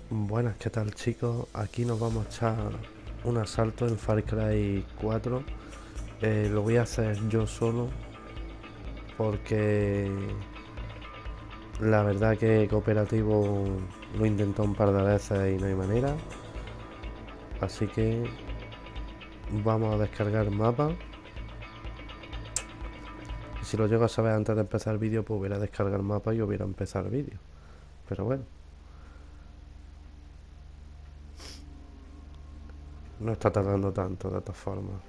Buenas, ¿qué tal chicos? Aquí nos vamos a echar un asalto en Far Cry 4. Lo voy a hacer yo solo porque la verdad que cooperativo lo he intentado un par de veces y no hay manera. Así que vamos a descargar mapa. Y si lo llego a saber antes de empezar el vídeo, pues hubiera descargado el mapa y hubiera empezado el vídeo. Pero bueno, no está tardando tanto de todas formas.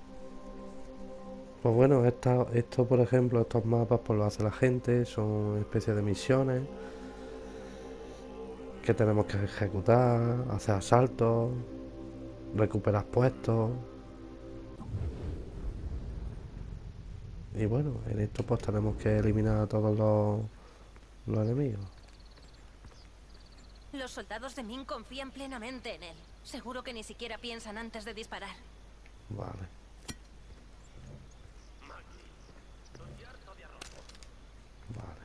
Pues bueno, esto por ejemplo, estos mapas pues lo hace la gente, son especies de misiones que tenemos que ejecutar, hacer asaltos, recuperar puestos. Y bueno, en esto pues tenemos que eliminar a todos los enemigos. Los soldados de Min confían plenamente en él. Seguro que ni siquiera piensan antes de disparar. Vale. Vale.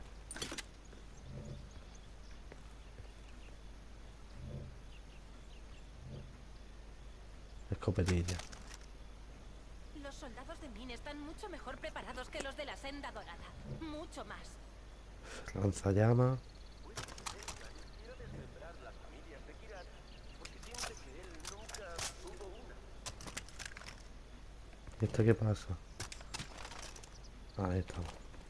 Escopetilla. Los soldados de Min están mucho mejor preparados que los de la Senda Dorada. Mucho más. Lanzallamas. ¿Y esto qué pasa? Ahí estamos.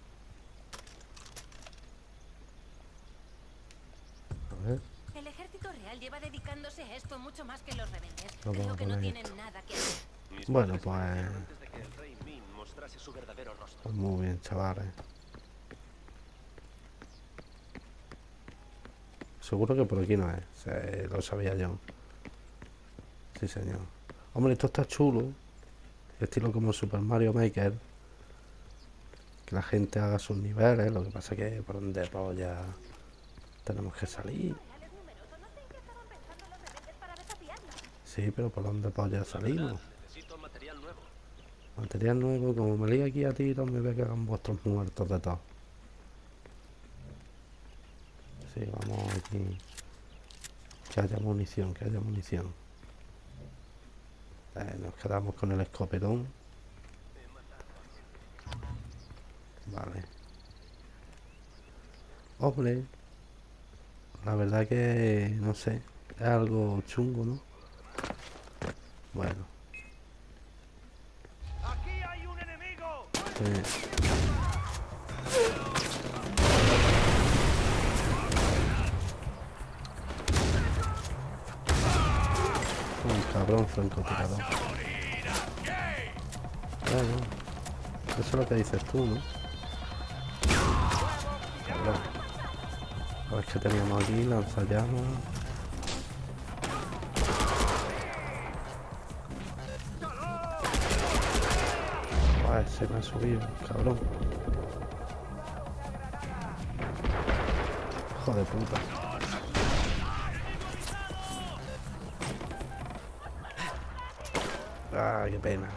A ver. El ejército real lleva dedicándose a esto mucho más que los rebeldes. Nos vamos Creo a que no poner tienen esto. nada que hacer. Bueno, pues muy bien, chavales. Seguro que por aquí no es. Lo sabía yo. Sí, señor. Hombre, esto está chulo. Estilo como Super Mario Maker. Que la gente haga sus niveles. Lo que pasa es que por donde polla tenemos que salir. El ejército real es numeroso. No sé en qué estaban pensando los rebeldes para desafiarnos. Sí, pero por donde polla salimos. Material nuevo. Como me lío aquí a tiros, me voy a cagar en vuestros muertos de todos. Sí, vamos aquí. Que haya munición, que haya munición. Nos quedamos con el escopetón. Vale. Hombre, la verdad que no sé, es algo chungo, ¿no? Bueno. ¡Aquí hay un enemigo! Un cabrón francotirador. Bueno, eso es lo que dices tú, ¿no? Cabrón. A ver qué teníamos aquí, lanzallamas. Joder, se me ha subido, cabrón. Hijo de puta. Ah, qué pena.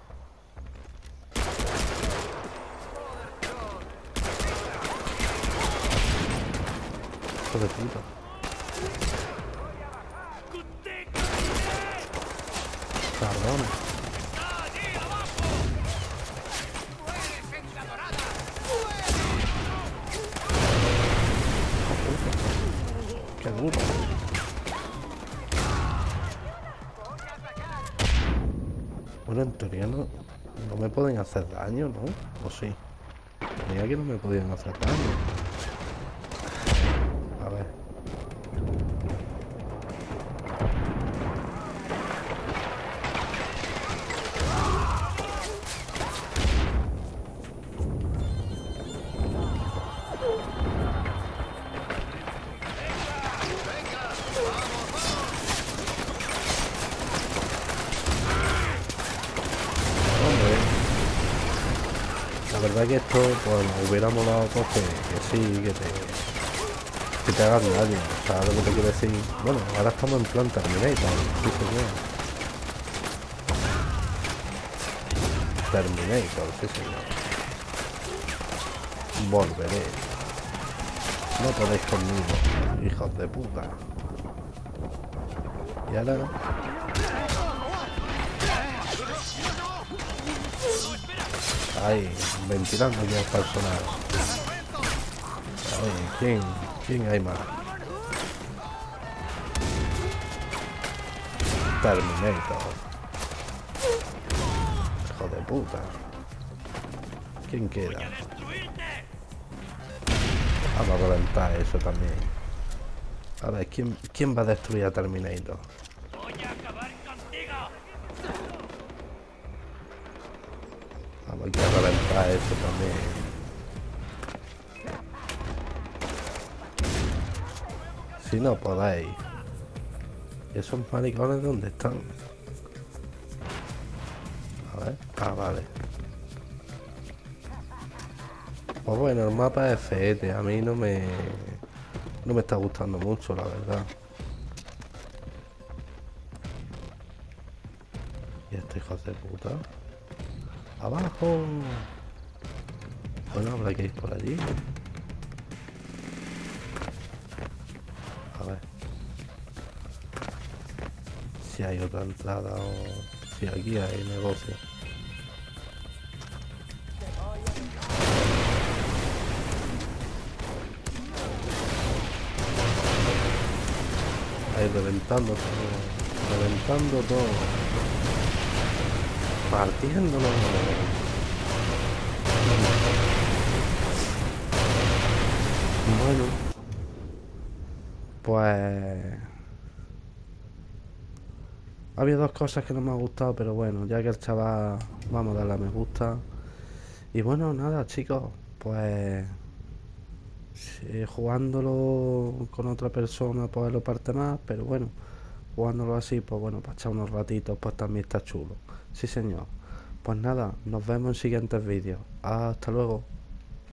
Hijo de puta. Cabrón. Qué duro. Bueno, en teoría no me pueden hacer daño, ¿no? ¿O sí? Tenía que no me podían hacer daño. A ver. Hombre, la verdad que esto pues me hubiera molado pues que sí, que te hagan daño. O sea, lo que te quiero decir. Bueno, ahora estamos en plan Terminator, sí señor. Terminator, sí señor. Volveré. No podéis conmigo, hijos de puta. Y ahora... Ahí, ventilando ya el personaje. Ay, ¿quién hay más? Terminator. Hijo de puta. ¿Quién queda? Vamos a reventar eso también. A ver, ¿quién va a destruir a Terminator? Voy a acabar contigo. Vamos aquí a reventar eso también. Si no podéis. ¿Y esos maricones dónde están? A ver. Ah, vale. Pues bueno, el mapa es feete. A mí no me está gustando mucho, la verdad. Y estos hijos de puta. ¡Abajo! Bueno, habrá que ir por allí. A ver. Si hay otra entrada o... Si aquí hay negocio. Ahí reventando todo. Reventando todo. Partiéndolo. Bueno. Pues... Había dos cosas que no me han gustado, pero bueno, ya que el chaval... Vamos a darle a me gusta. Y bueno, nada, chicos. Pues... Si jugándolo con otra persona, pues lo parte más, pero bueno, jugándolo así, pues bueno, para echar unos ratitos, pues también está chulo. Sí, señor. Pues nada, nos vemos en siguientes vídeos. Hasta luego.